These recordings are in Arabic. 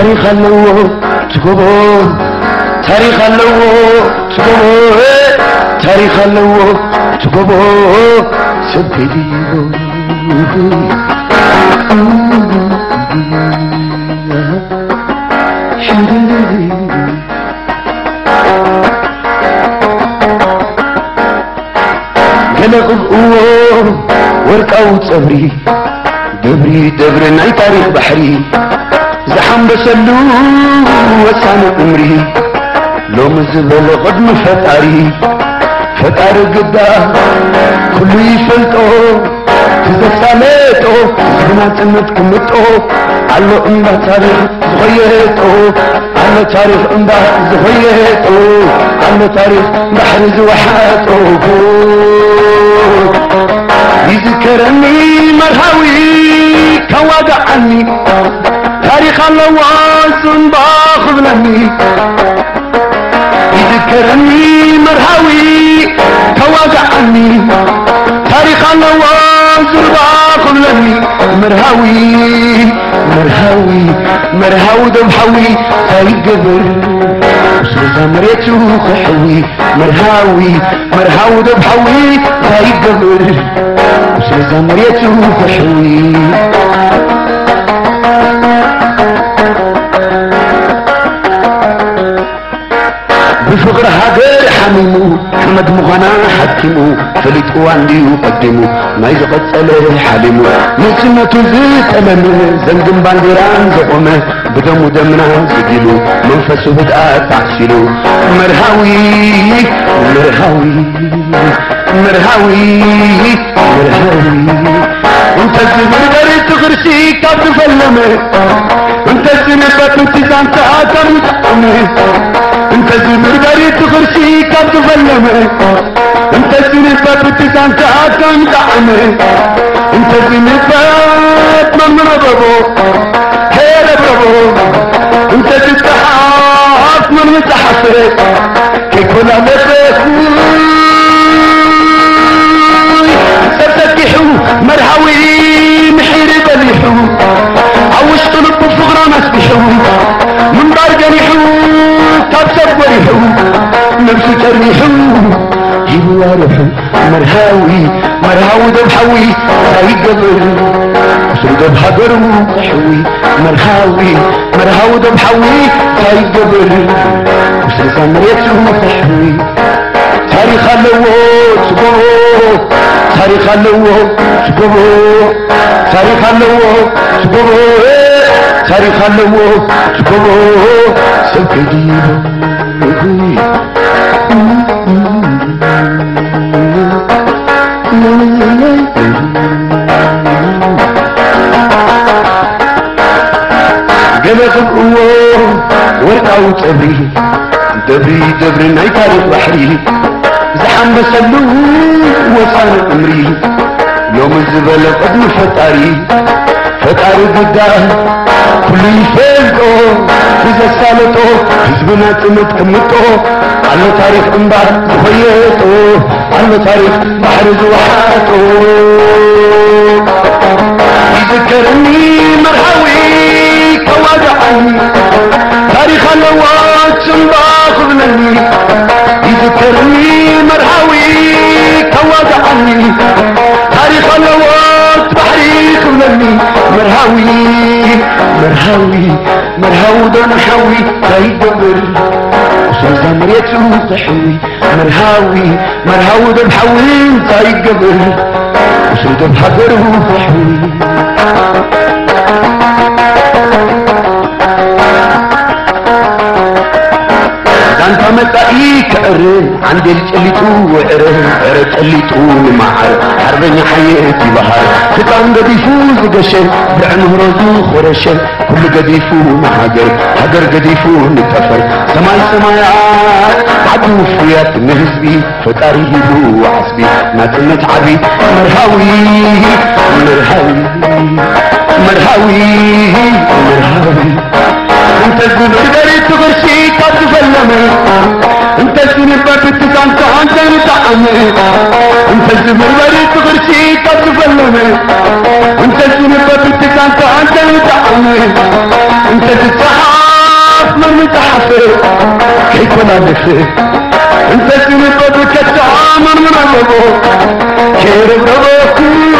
تاريخ اللو تقبو تاريخ اللو تقبو تاريخ اللو تقبو سبديبو قلقوا ورقاو صبري دبري دبر ناي تاريخ بحري زحم بسلو وسان عمري لو مزبل قدم فتاري فتار قدا كل يفلتو تزسالتو زبناتنت كمتو على امبا تاريخ زغيتو على تاريخ امبا زغيتو على تاريخ بحر زوحاتو يذكرني مرهوي كوادعني تاريخ اللواز باخذ مني يذكرني مرهوي كوادعني تاريخ اللواز باخذ مني مرهوي مرهوي مرهو دمحوي هاي قبر وصل مريتو خحوي مرهوي مرهو دمحوي هاي قبر وصل مريتو خحوي بفقر هاجر حميمو حمد مغنى حكمو فليتو عندي وقدمو ما يزقد سله حلمو نسمته زيت أمامه زنجم بانديران زقومه بدمو دمنا زقيلو منفسه بدأت تعسلو مرهوي مرهوي مرهوي مرهوي انت الزمر بريت غرسي كاب تفلمه انت الزمر بتنتزان تآتر متقمه انت الزمر بريت غرسي كاب تفلمه انت الزمر بتنتزان تآتر متقمه انت الزمر بتمنى بربو خير بربو انت تتحاف من متحفر كي كل متخوي سبتكحو مرهوي محير بليحو عوش طلب فغرة مسبحو من دار جريحو تبسب وريحو نفسي تريحو جيبوا وارحو مرهوي مرهو دبحوي هاي قبر وصل دبحقر وحوي مرهوي مرهو دبحوي هاي قبر وصل سمريته وحوي تاريخ اللوت تقبو تاريخ اللوت تقبو تاريخ اللوت تقبو تاريخ اللوت تقبو سبكديبو قلق القوة ورقاو صبري دبري دبر ناي تاريخ بحري زحم بسلو وصان عمري لو مزبل قدم فتاري فتاري قدام كل يفلقو تزسالتو حزبنا تمت كمتو على تاريخ انبار زخيتو على تاريخ بحر زوحاتو يذكرني مرهوي كوادعني تاريخ اللوات باخذ مني يذكرني مرهوي كوادعني تاريخ اللوات بحريك مني مرهوي مرهوي مرهو دمحوي تيدبر وصل زمريته تحوي مرهوي مرهو دمحوي تيدبر وصل دمحقره تحوي انت متاي كرن عند الجليتو وعره عره جليتو معر حربني حياتي بحر كتان قديفو زقشن بعمه رزو خرشن كل قديفو محاجر حجر قديفو نتفر سماي سمايات عدو فيات نهزبي فتاريه وحسبي ما تنت عبي مرهوي مرهوي مرهوي مرهوي انت الزمر بريت تغرشي كاب تفلمه انت الزمر بريت تانت متعمه انت الزمر بريت تغرشي كاب تفلمه انت الزمر بريت تانت متعمه انت تتحى دخل انت سنبضك التعامل من عبضو كيرب ربوكوي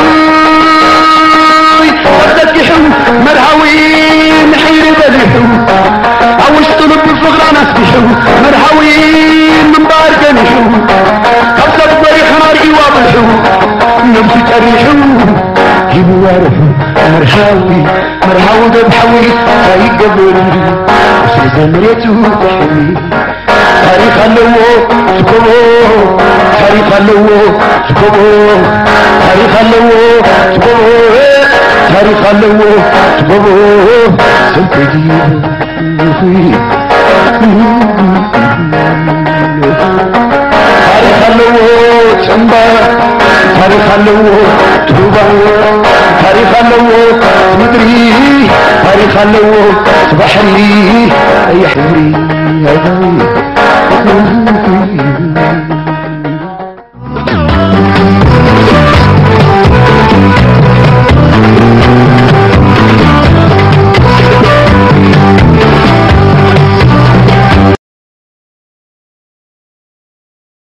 ودك يحو مرحوين حير بديحو عوش طلب الفقران اسبيحو مرحوين من بارك نحو قبل بضريح نار ايواب الحو نفسي تريحو جيبوا وارفو مرحاوي دبحوي هاي قبل زمريتو تحوي تاريخ اللو تكبو تاريخ اللو تكبو تاريخ اللو تكبو تاريخ اللو تكبو سنتجي تاريخ اللو تنبا تاريخ اللو توبا تاريخ اللو مدري تاريخ اللو بحري يا حمري